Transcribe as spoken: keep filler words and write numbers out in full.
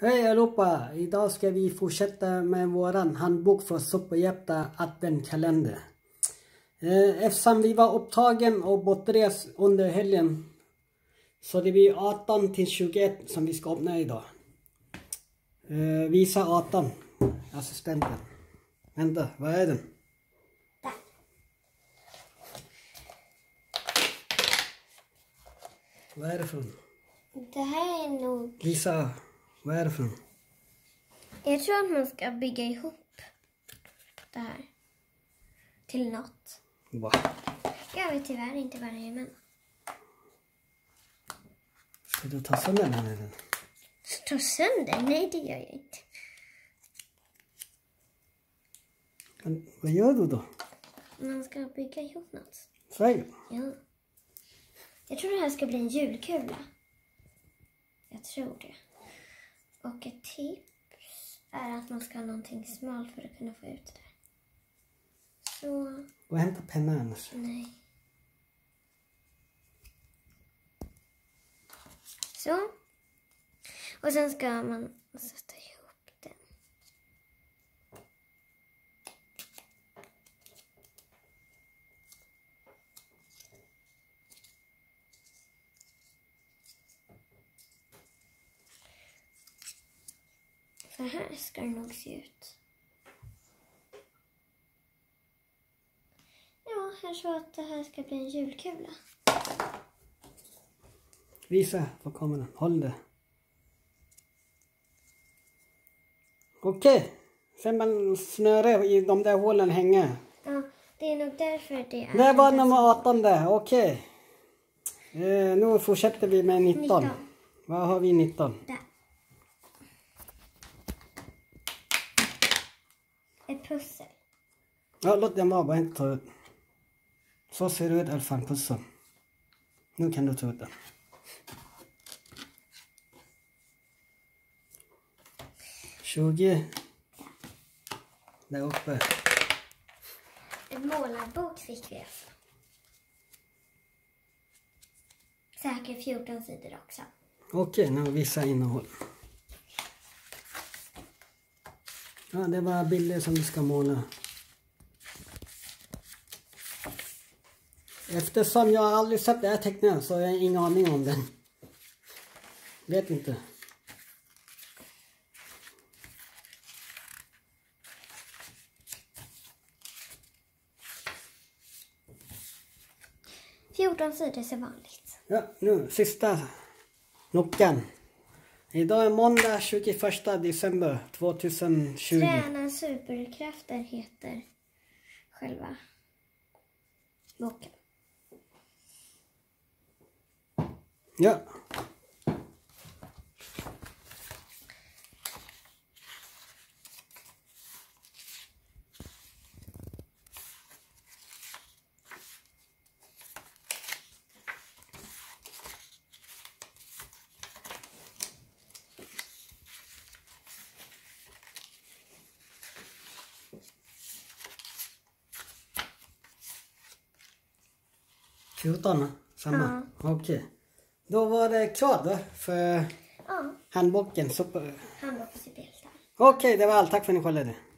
Hej allihopa! Idag ska vi fortsätta med våran handbok för Superhjältar adventkalender. Eftersom vi var upptagen och bortrest under helgen så det blir arton till tjugoett som vi ska öppna idag. Visa arton, assistenten. Vänta, vad är den? Där. Vad är det för en? Det här är nog... Visa, vad är det för en? Jag tror att man ska bygga ihop det här till något. Va? Jag vet tyvärr inte vad det är, men... Ska du ta sönder den här? Ta sönder? Nej, det gör jag inte. Men vad gör du då? Man ska bygga ihop något. Säg. Ja. Jag tror det här ska bli en julkula. Jag tror det. Och ett tips är att man ska ha någonting smalt för att kunna få ut det där. Så... Och hämta pennan annars. Nej. Så. Och sen ska man sätta ihop den. Så här ska det nog se ut. Ja, jag tror att det här ska bli en julkula. Visa på kameran. Håll det. Okej. Okay. Sen man snöre i de där hålen hänger. Ja, det är nog därför det är... Det var nummer arton där. Okej. Okay. Eh, nu fortsätter vi med nitton. nitton. Vad har vi nitton? Där. Ett pussel. Ja, låt den vara. Bara inte ta ut. Så ser det ut i alla fall, pussel. Nu kan du ta ut den. tjugo. Där uppe. En målarbok fick vi alltså. Säkert fjorton sidor också. Okej, nu vissa innehåll. Ja, det var bilder som du ska måla. Eftersom jag aldrig sett det här tecknet så har jag ingen aning om den. Vet inte. fjorton sidor som vanligt. Ja, nu sista luckan. Idag är måndag tjugoförsta december tvåtusentjugo. Träna superkrafter heter själva boken. Ja. fjorton, samma. Ja. Okej. Okay. Då var det klart då för ja. handboken. Super... Handboken superhjältar. Okej, okay, det var allt. Tack för att ni kollade.